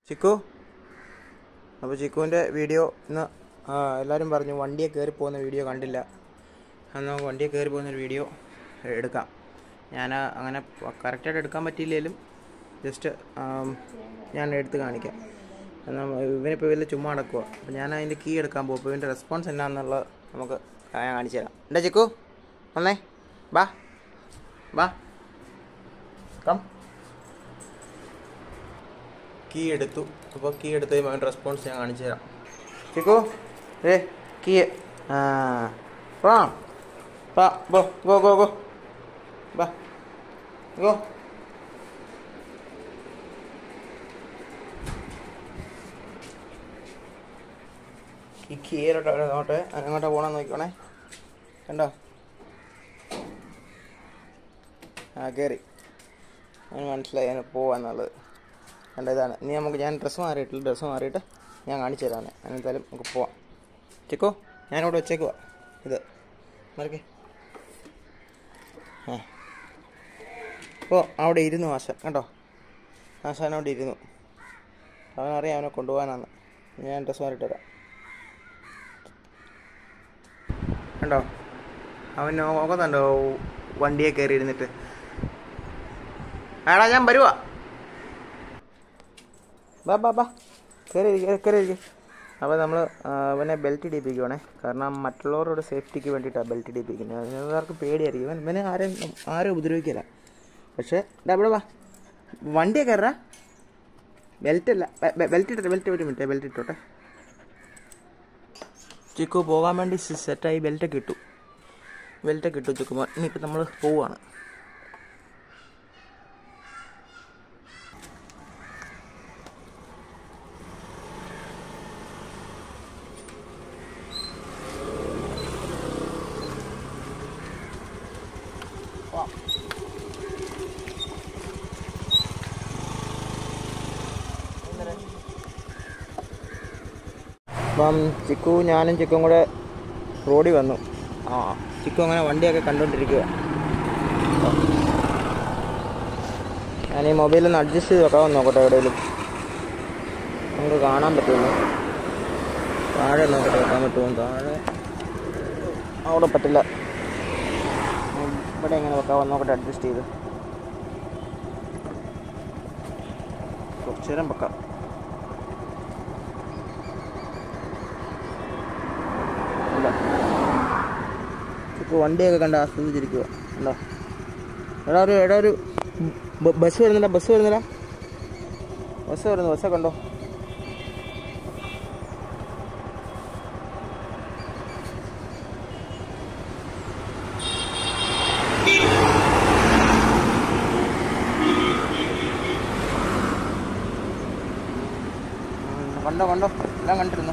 ചിക്കു. അപ്പോൾ ചിക്കുവിൻ്റെ വീഡിയോ ഇന്ന് എല്ലാവരും പറഞ്ഞു വണ്ടിയെ കയറി പോകുന്ന വീഡിയോ കണ്ടില്ല. എന്നാൽ വണ്ടിയെ കയറി പോകുന്നൊരു വീഡിയോ എടുക്കാം. ഞാൻ അങ്ങനെ കറക്റ്റായിട്ട് എടുക്കാൻ പറ്റിയില്ലെങ്കിലും ജസ്റ്റ് ഞാൻ എടുത്ത് കാണിക്കാം. എന്നാൽ ഇവനിപ്പോൾ വലിയ ചുമ്മാ നടക്കുക. അപ്പോൾ ഞാൻ അതിൻ്റെ കീ എടുക്കാൻ പോകും. അപ്പോൾ ഇവൻ്റെ റെസ്പോൺസ് എന്നാന്നുള്ളത് നമുക്ക് ഞാൻ കാണിച്ചു തരാം. എന്താ ചിക്കു വന്നേ, ബാ ബാ കം. കീ എടുത്തു. അപ്പോൾ കീ എടുത്ത് അവൻ്റെ റെസ്പോൺസ് ഞാൻ കാണിച്ചു തരാം. ചിക്കു കീ വാ വാ ഗോ ഗോ ഗോ ഗോ വാ ഗോ. ഈ കീയിലോട്ട് നോട്ടെ അങ്ങോട്ട് പോകണം നോക്കിക്കോണേ. കണ്ടോ? കയറി. അവന് മനസ്സിലായി അതിന് പോവാന്നുള്ളത്. കണ്ടോ? ഇതാണ്. ഇനി ഞാൻ ഡ്രസ്സ് മാറിയിട്ട് ഞാൻ കാണിച്ചു തരാം. എന്തായാലും നമുക്ക് പോവാം. ചിക്കോ ഞാനിവിടെ വെച്ചേക്കുവാ. ഇത് മറിക്കേ. അപ്പോൾ അവിടെ ഇരുന്നു ആശാൻ. കണ്ടോ? ആശാൻ അവിടെ ഇരുന്നു. അവനറിയാം അവനെ കൊണ്ടുപോകാനാണ്. ഞാൻ ഡ്രസ്സ് മാറിയിട്ട് വരാം. കണ്ടോ? അവൻ നോക്കുന്നുണ്ടോ വണ്ടിയെ കയറി ഇരുന്നിട്ട്? ആടാ ഞാൻ വരുവാ. ബാ ബാ ബാ കയറി ഇരിക്കും. അപ്പോൾ നമ്മൾ അവനെ ബെൽറ്റ് ഇടിപ്പിക്കുവാണേ. കാരണം മറ്റുള്ളവരുടെ സേഫ്റ്റിക്ക് വേണ്ടിയിട്ടാണ് ബെൽറ്റ് ഇടിപ്പിക്കുന്നത്. അതിനവർക്ക് പേടിയായിരിക്കും. ഇവനെ ആരും ഉപദ്രവിക്കില്ല. പക്ഷേ ഇവിടെ വാ, വണ്ടിയെ കയറാ. ബെൽറ്റല്ല, ബെൽറ്റ് ഒരു മിനിറ്റ്, ബെൽറ്റ് ഇട്ടോട്ടെ. ചിക്കു പോകാൻ വേണ്ടി സെറ്റായി. ബെൽറ്റൊക്കെ ഇട്ടു ചിക്കു. ഇനിയിപ്പോൾ നമ്മൾ പോവുകയാണ്. അപ്പം ഞാനും ചിക്കും കൂടെ റോഡിൽ വന്നു. ചിക്കു അങ്ങനെ വണ്ടിയൊക്കെ കണ്ടുകൊണ്ടിരിക്കുക. ഞാൻ ഈ മൊബൈലൊന്ന് അഡ്ജസ്റ്റ് ചെയ്ത് വെക്കാമെന്ന് നോക്കട്ടെ. എവിടെയെങ്കിലും നമുക്ക് കാണാൻ പറ്റുമല്ലോ. താഴെ നോക്കട്ടെ വെക്കാൻ പറ്റുമോ. താഴെ അവിടെ പറ്റില്ല. ഇവിടെ എങ്ങനെ വെക്കാമെന്ന് നോക്കട്ടെ. അഡ്ജസ്റ്റ് ചെയ്ത് കുറച്ച് നേരം വെക്കാം. ഇപ്പോൾ വണ്ടിയൊക്കെ കണ്ട് ആസ്വദിച്ചിരിക്കുക. ഉണ്ടോ? എടാ ഒരു ബസ് വരുന്നില്ല. ബസ്സൊക്കെ ഉണ്ടോ? കണ്ടോ എല്ലാം കണ്ടിരുന്നു.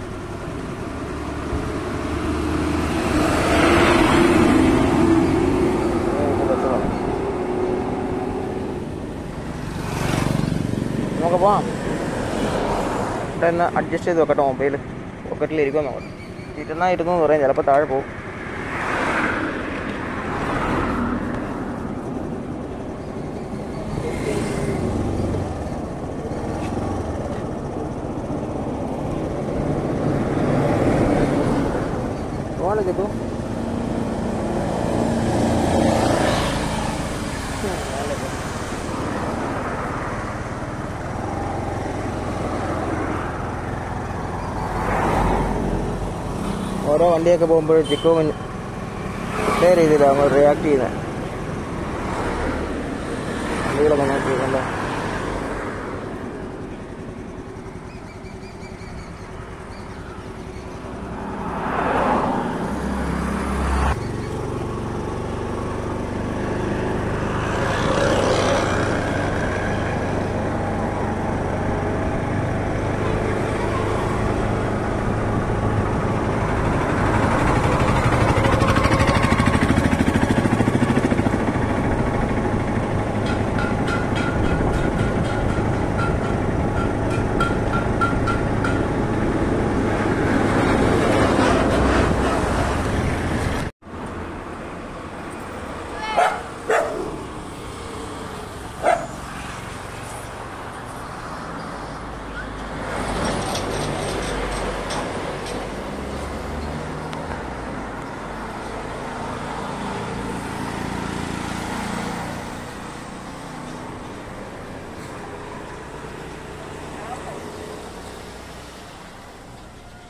നമുക്ക് പോവാം. ഇവിടെ ഒന്ന് അഡ്ജസ്റ്റ് ചെയ്ത് വെക്കട്ടെ. മൊബൈൽ പോക്കറ്റിൽ ഇരിക്കുമോ നോക്കട്ടെ. ഇരുന്നു എന്ന് പറയാം. ചിലപ്പോൾ താഴെ പോകും. പോകാനോ ചെക്കു? ഓരോ വണ്ടിയൊക്കെ പോകുമ്പോഴും ചിക്കു ഇതേ രീതിയിലാണ് നമ്മൾ റിയാക്ട് ചെയ്യുന്നത്. വണ്ടികളൊക്കെ നോക്കിയിട്ടുണ്ടോ?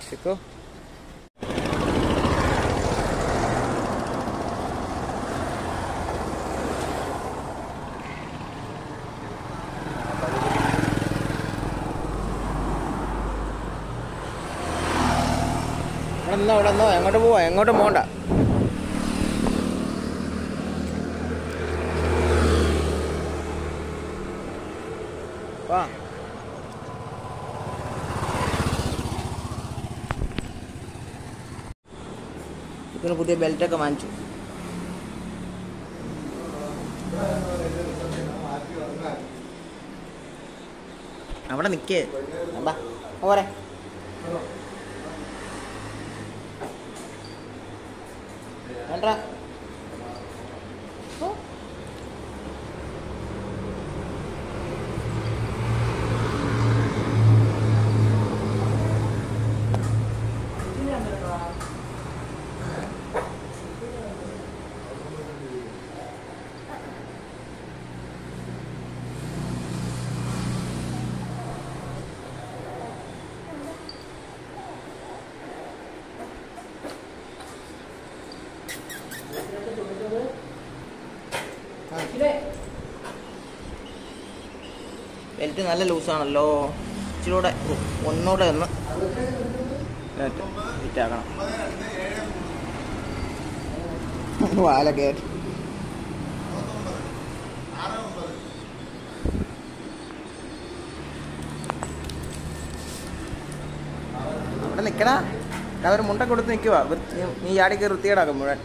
ചിക്കു ഇവിടെ നിന്നോ എങ്ങോട്ട് പോവാ, എങ്ങോട്ടും പോകണ്ട. വാ ഇതിന് പുതിയ ബെൽറ്റൊക്കെ വാങ്ങിച്ചു. അവിടെ നിൽക്കേ പോരെ. വേണ്ട ബെൽറ്റ് നല്ല ലൂസാണല്ലോ. ഇച്ചിരി കൂടെ ഒന്നുകൂടെ ഒന്ന് ഫിറ്റാക്കണം. വാല കയറ്റി അവിടെ നിൽക്കണ. അവർ മുണ്ട കൊടുത്ത് നിൽക്കുക. നീ ചാടി കയറി വൃത്തികേടാക്കും മുഴുവൻ.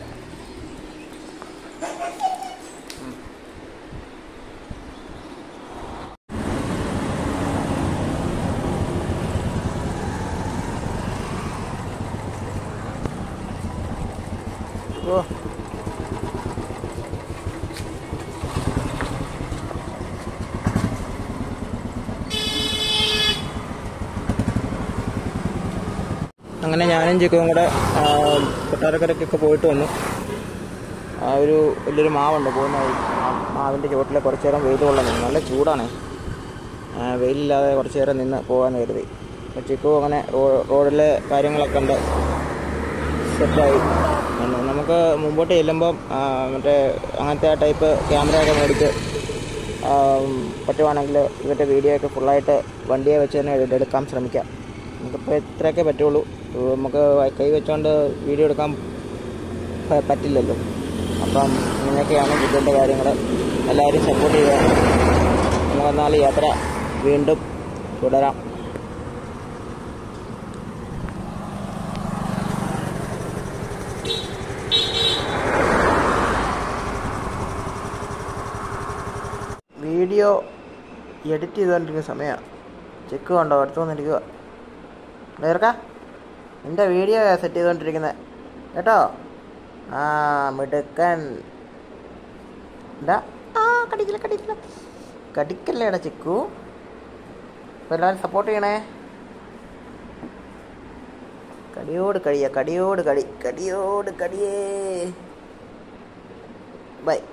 ഓ അങ്ങനെ ഞാനും ചിക്കും കൂടെ കൊട്ടാരക്കരയ്ക്കൊക്കെ പോയിട്ട് വന്നു. ആ ഒരു വലിയൊരു മാവുണ്ട് പോകുന്ന വഴി. ആ മാവിൻ്റെ ചുവട്ടിൽ കുറച്ച് നേരം വെയിൽ കൊള്ളാൻ നിന്നു. നല്ല ചൂടാണ്. വെയിലില്ലാതെ കുറച്ച് നേരം നിന്ന് പോകാൻ കരുതി. അപ്പോൾ ചിക്കു അങ്ങനെ റോഡിലെ കാര്യങ്ങളൊക്കെ ഉണ്ട് സെറ്റായി. നമുക്ക് മുമ്പോട്ട് ചെല്ലുമ്പം മറ്റേ അങ്ങനത്തെ ആ ടൈപ്പ് ക്യാമറയൊക്കെ മേടിച്ച് പറ്റുവാണെങ്കിൽ ഇവരുടെ വീഡിയോ ഒക്കെ ഫുള്ളായിട്ട് വണ്ടിയെ വെച്ച് തന്നെ എടുക്കാൻ ശ്രമിക്കാം. നമുക്കിപ്പോൾ ഇത്രയൊക്കെ പറ്റുള്ളൂ. നമുക്ക് കൈ വെച്ചുകൊണ്ട് വീഡിയോ എടുക്കാൻ പറ്റില്ലല്ലോ. അപ്പം ഇങ്ങനെയൊക്കെയാണ് ഇതിൻ്റെ കാര്യങ്ങൾ. എല്ലാവരും സപ്പോർട്ട് ചെയ്യുക. നമുക്കെന്നാൽ യാത്ര വീണ്ടും തുടരാം. വീഡിയോ എഡിറ്റ് ചെയ്തുകൊണ്ടിരിക്കുന്ന സമയമാണ്. ചെക്ക് കണ്ടോ അടുത്ത് വന്നിരിക്കുക. നേർക്ക എൻ്റെ വീഡിയോ സെറ്റ് ചെയ്തുകൊണ്ടിരിക്കുന്നത് കേട്ടോ. ആ മിടുക്കൻ. എന്താ കടിക്കല്ലേടാ ചിക്കു. അപ്പോൾ എല്ലാവരും സപ്പോർട്ട് ചെയ്യണേ. കടിയോട് കടിയേ. ബൈ.